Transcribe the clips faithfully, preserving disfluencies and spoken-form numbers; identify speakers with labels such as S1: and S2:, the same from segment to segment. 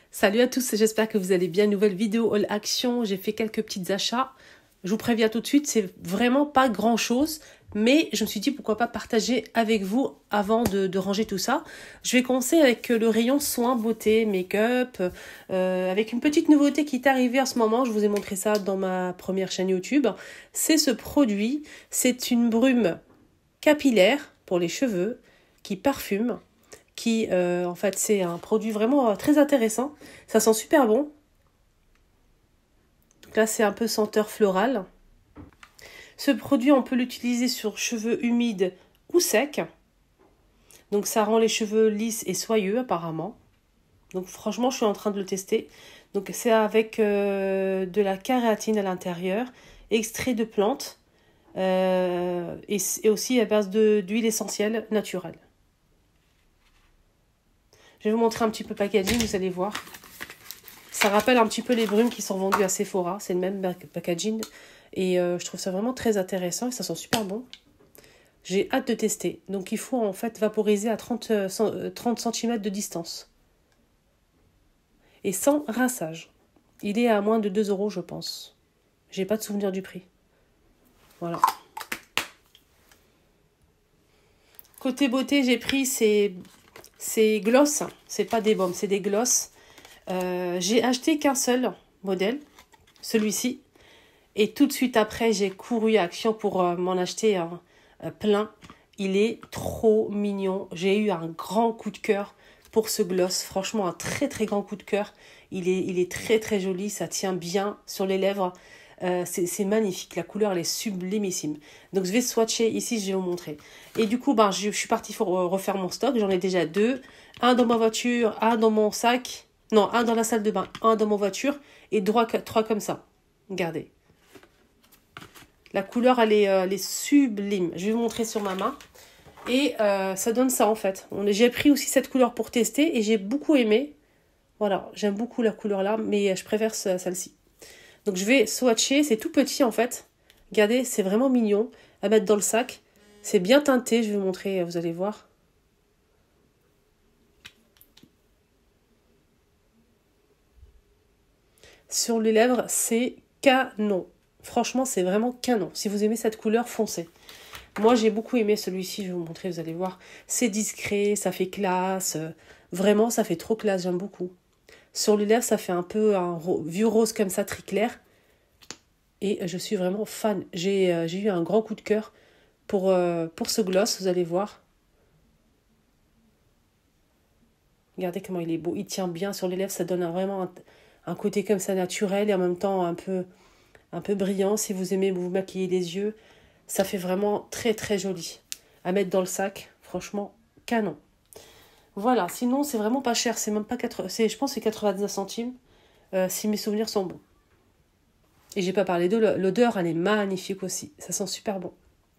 S1: Salut à tous, j'espère que vous allez bien. Nouvelle vidéo All Action, j'ai fait quelques petits achats. Je vous préviens tout de suite, c'est vraiment pas grand chose, mais je me suis dit pourquoi pas partager avec vous avant de, de ranger tout ça. Je vais commencer avec le rayon soins, beauté, make-up, euh, avec une petite nouveauté qui est arrivée en ce moment. Je vous ai montré ça dans ma première chaîne YouTube. C'est ce produit, c'est une brume capillaire pour les cheveux qui parfume. Qui, euh, en fait, c'est un produit vraiment euh, très intéressant. Ça sent super bon. Donc là, c'est un peu senteur florale. Ce produit, on peut l'utiliser sur cheveux humides ou secs. Donc, ça rend les cheveux lisses et soyeux, apparemment. Donc, franchement, je suis en train de le tester. Donc, c'est avec euh, de la kératine à l'intérieur, extrait de plantes euh, et, et aussi à base de, d'huile essentielle naturelle. Je vais vous montrer un petit peu packaging, vous allez voir. Ça rappelle un petit peu les brumes qui sont vendues à Sephora. C'est le même packaging. Et euh, je trouve ça vraiment très intéressant et ça sent super bon. J'ai hâte de tester. Donc il faut en fait vaporiser à trente centimètres de distance. Et sans rinçage. Il est à moins de deux euros, je pense. J'ai pas de souvenir du prix. Voilà. Côté beauté, j'ai pris ces... C'est gloss, c'est pas des baumes, c'est des gloss. Euh, j'ai acheté qu'un seul modèle, celui-ci. Et tout de suite après, j'ai couru à Action pour euh, m'en acheter un euh, plein. Il est trop mignon. J'ai eu un grand coup de cœur pour ce gloss. Franchement, un très très grand coup de cœur. Il est, il est très très joli, ça tient bien sur les lèvres. Euh, c'est, c'est magnifique, la couleur elle est sublimissime. Donc je vais swatcher ici, je vais vous montrer. Et du coup, ben, je, je suis partie pour refaire mon stock. J'en ai déjà deux. Un dans ma voiture, un dans mon sac. Non, un dans la salle de bain, un dans ma voiture. Et trois, trois comme ça. Regardez. La couleur, elle est, euh, elle est sublime. Je vais vous montrer sur ma main. Et euh, ça donne ça en fait. On, j'ai pris aussi cette couleur pour tester et j'ai beaucoup aimé. Voilà, j'aime beaucoup la couleur là, mais je préfère ce, celle-ci. Donc je vais swatcher, c'est tout petit en fait. Regardez, c'est vraiment mignon à mettre dans le sac. C'est bien teinté, je vais vous montrer, vous allez voir. Sur les lèvres, c'est canon. Franchement, c'est vraiment canon. Si vous aimez cette couleur, foncez. Moi, j'ai beaucoup aimé celui-ci, je vais vous montrer, vous allez voir. C'est discret, ça fait classe. Vraiment, ça fait trop classe, j'aime beaucoup. Sur les lèvres, ça fait un peu un ro- vieux rose comme ça, très clair. Et je suis vraiment fan. J'ai, euh, j'ai eu un grand coup de cœur pour, euh, pour ce gloss, vous allez voir. Regardez comment il est beau. Il tient bien sur les lèvres, ça donne un, vraiment un, un côté comme ça naturel et en même temps un peu, un peu brillant. Si vous aimez vous maquiller les yeux, ça fait vraiment très très joli. À mettre dans le sac, franchement, canon. Voilà, sinon c'est vraiment pas cher, c'est même pas quatre, c'est, je pense que c'est quatre-vingt-dix-neuf centimes, euh, si mes souvenirs sont bons. Et j'ai pas parlé de l'odeur, elle est magnifique aussi, ça sent super bon.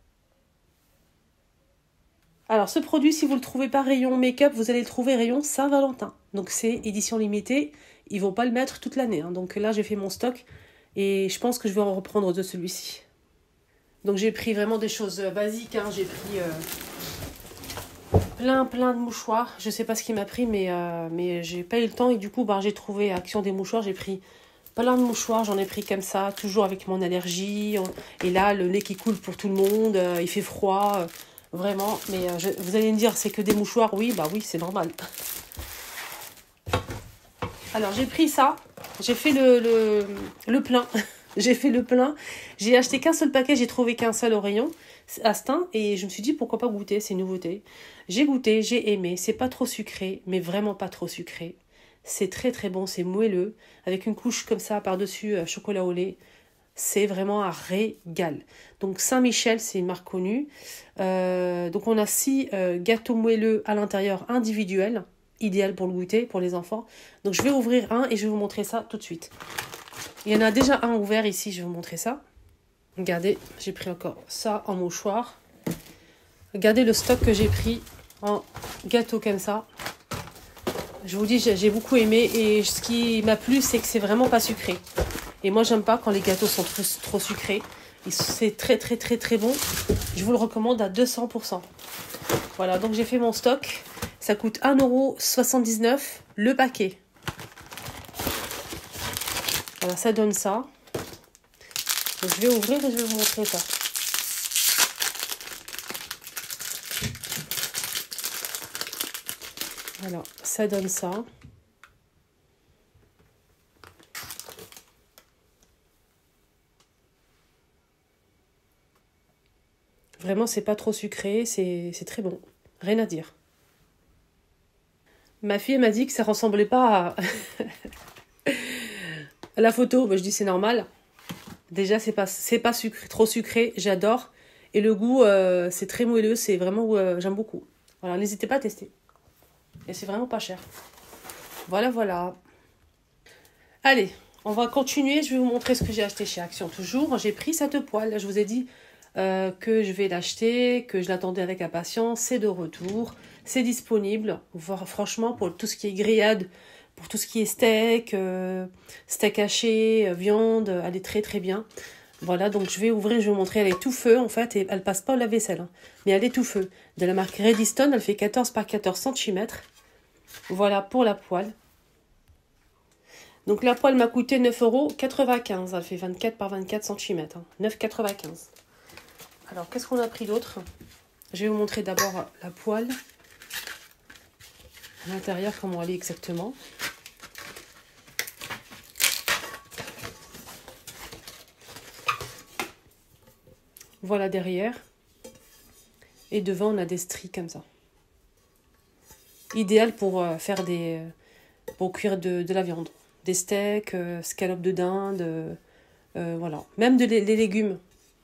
S1: Alors ce produit, si vous le trouvez pas rayon make-up, vous allez le trouver rayon Saint-Valentin. Donc c'est édition limitée, ils vont pas le mettre toute l'année. Hein. Donc là j'ai fait mon stock et je pense que je vais en reprendre de celui-ci. Donc j'ai pris vraiment des choses basiques, hein. J'ai pris... Euh... Plein, plein de mouchoirs. Je sais pas ce qu'il m'a pris, mais, euh, mais j'ai pas eu le temps. Et du coup, ben, j'ai trouvé Action des mouchoirs. J'ai pris plein de mouchoirs. J'en ai pris comme ça, toujours avec mon allergie. Et là, le lait qui coule pour tout le monde. Euh, il fait froid. Euh, vraiment. Mais euh, je, vous allez me dire, c'est que des mouchoirs. Oui, bah oui, c'est normal. Alors, j'ai pris ça. J'ai fait le, le, le plein. J'ai fait le plein. J'ai acheté qu'un seul paquet. J'ai trouvé qu'un seul au rayon. Astin, et je me suis dit pourquoi pas goûter, c'est une nouveauté. J'ai goûté, j'ai aimé, c'est pas trop sucré, mais vraiment pas trop sucré. C'est très très bon, c'est moelleux, avec une couche comme ça par-dessus euh, chocolat au lait. C'est vraiment un régal. Donc Saint-Michel, c'est une marque connue. Euh, donc on a six euh, gâteaux moelleux à l'intérieur individuels, idéal pour le goûter, pour les enfants. Donc je vais ouvrir un et je vais vous montrer ça tout de suite. Il y en a déjà un ouvert ici, je vais vous montrer ça. Regardez, j'ai pris encore ça en mouchoir. Regardez le stock que j'ai pris en gâteau comme ça. Je vous dis, j'ai beaucoup aimé. Et ce qui m'a plu, c'est que c'est vraiment pas sucré. Et moi, j'aime pas quand les gâteaux sont trop, trop sucrés. C'est très, très, très, très bon. Je vous le recommande à deux cents pour cent. Voilà, donc j'ai fait mon stock. Ça coûte un euro soixante-dix-neuf le paquet. Voilà, ça donne ça. Donc, je vais ouvrir et je vais vous montrer ça. Voilà, ça donne ça. Vraiment, c'est pas trop sucré, c'est très bon. Rien à dire. Ma fille m'a dit que ça ressemblait pas à, à la photo. Bah, je dis c'est normal. Déjà, c'est pas, c'est pas sucré, trop sucré, j'adore. Et le goût, euh, c'est très moelleux, c'est vraiment, euh, j'aime beaucoup. Voilà, n'hésitez pas à tester. Et c'est vraiment pas cher. Voilà, voilà. Allez, on va continuer. Je vais vous montrer ce que j'ai acheté chez Action toujours. J'ai pris cette poêle. Je vous ai dit euh, que je vais l'acheter, que je l'attendais avec impatience. C'est de retour. C'est disponible. Franchement, pour tout ce qui est grillade, pour tout ce qui est steak, euh, steak haché, euh, viande, elle est très très bien. Voilà, donc je vais ouvrir, je vais vous montrer. Elle est tout feu en fait, et elle passe pas au lave-vaisselle. Hein, mais elle est tout feu. De la marque Redstone, elle fait quatorze par quatorze centimètres. Voilà pour la poêle. Donc la poêle m'a coûté neuf euros quatre-vingt-quinze. Elle fait vingt-quatre par vingt-quatre centimètres. Hein, neuf euros quatre-vingt-quinze. Alors, qu'est-ce qu'on a pris d'autre? Je vais vous montrer d'abord la poêle. À l'intérieur, comment elle est exactement. Voilà derrière. Et devant, on a des stries comme ça. Idéal pour euh, faire des... pour cuire de, de la viande. Des steaks, euh, scalopes de dinde, euh, euh, voilà. Même de, des légumes.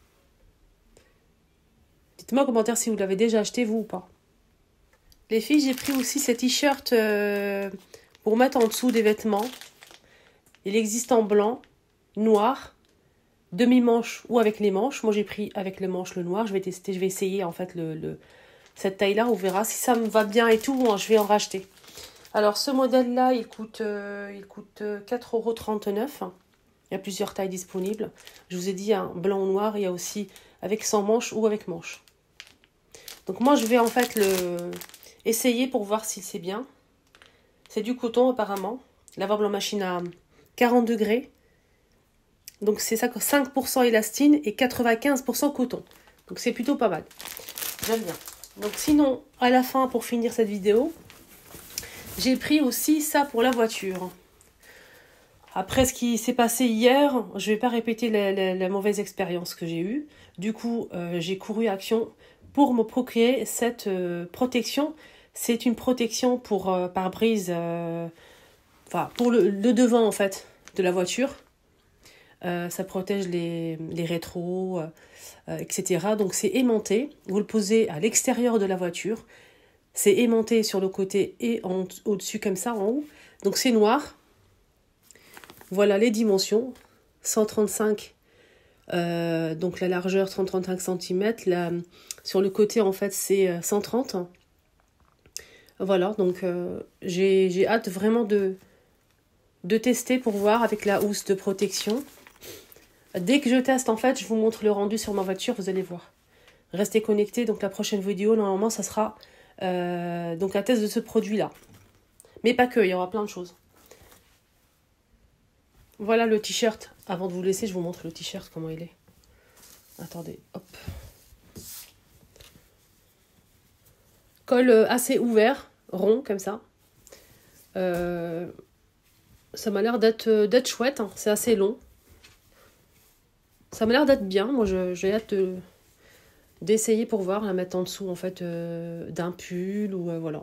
S1: Dites-moi en commentaire si vous l'avez déjà acheté, vous ou pas. Les filles, j'ai pris aussi ces t-shirts euh, pour mettre en dessous des vêtements. Il existe en blanc, noir, demi-manche ou avec les manches. Moi, j'ai pris avec les manches le noir. Je vais tester, je vais essayer en fait le, le, cette taille-là. On verra si ça me va bien et tout. Hein, je vais en racheter. Alors, ce modèle-là, il coûte, euh, il coûte quatre euros trente-neuf. Il y a plusieurs tailles disponibles. Je vous ai dit, un blanc ou noir. Il y a aussi avec sans manche ou avec manche. Donc, moi, je vais en fait le essayer pour voir si c'est bien. C'est du coton, apparemment. Lavable en machine à quarante degrés. Donc, c'est cinq pour cent élastine et quatre-vingt-quinze pour cent coton. Donc, c'est plutôt pas mal. J'aime bien. Donc, sinon, à la fin, pour finir cette vidéo, j'ai pris aussi ça pour la voiture. Après ce qui s'est passé hier, je ne vais pas répéter la, la, la mauvaise expérience que j'ai eue. Du coup, euh, j'ai couru à Action pour me procurer cette euh, protection. C'est une protection pour euh, pare-brise, euh, enfin pour le, le devant en fait de la voiture. Euh, ça protège les, les rétros, euh, et cetera. Donc c'est aimanté. Vous le posez à l'extérieur de la voiture. C'est aimanté sur le côté et en, au-dessus comme ça en haut. Donc c'est noir. Voilà les dimensions. cent trente-cinq, euh, donc la largeur cent trente-cinq centimètres. La, sur le côté en fait c'est cent trente. Voilà, donc euh, j'ai, j'ai hâte vraiment de, de tester pour voir avec la housse de protection. Dès que je teste en fait, je vous montre le rendu sur ma voiture, vous allez voir. Restez connectés, donc la prochaine vidéo, normalement, ça sera euh, donc un test de ce produit-là. Mais pas que, il y aura plein de choses. Voilà le t-shirt. Avant de vous laisser, je vous montre le t-shirt, comment il est. Attendez, hop. Col assez ouvert, rond, comme ça. Euh, ça m'a l'air d'être, d'être chouette, hein. C'est assez long. Ça m'a l'air d'être bien. Moi, je, j'ai hâte de, d'essayer pour voir, la mettre en dessous, en fait, euh, d'un pull, ou euh, voilà.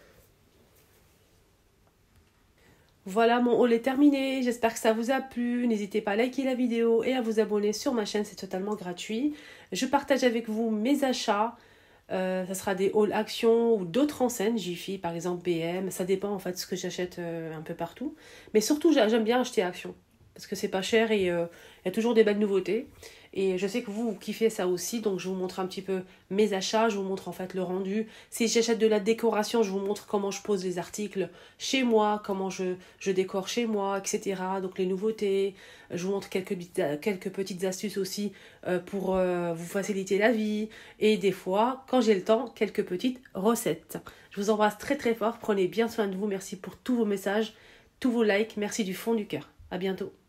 S1: Voilà, mon haul est terminé. J'espère que ça vous a plu. N'hésitez pas à liker la vidéo et à vous abonner sur ma chaîne. C'est totalement gratuit. Je partage avec vous mes achats. Euh, ça sera des hauls Action ou d'autres enseignes. Jiffy, par exemple, B M. Ça dépend, en fait, de ce que j'achète euh, un peu partout. Mais surtout, j'aime bien acheter Action. Parce que c'est pas cher et il euh, y a toujours des belles nouveautés. Et je sais que vous, vous kiffez ça aussi. Donc, je vous montre un petit peu mes achats. Je vous montre en fait le rendu. Si j'achète de la décoration, je vous montre comment je pose les articles chez moi, comment je, je décore chez moi, et cetera. Donc, les nouveautés. Je vous montre quelques, quelques petites astuces aussi euh, pour euh, vous faciliter la vie. Et des fois, quand j'ai le temps, quelques petites recettes. Je vous embrasse très très fort. Prenez bien soin de vous. Merci pour tous vos messages, tous vos likes. Merci du fond du cœur. À bientôt.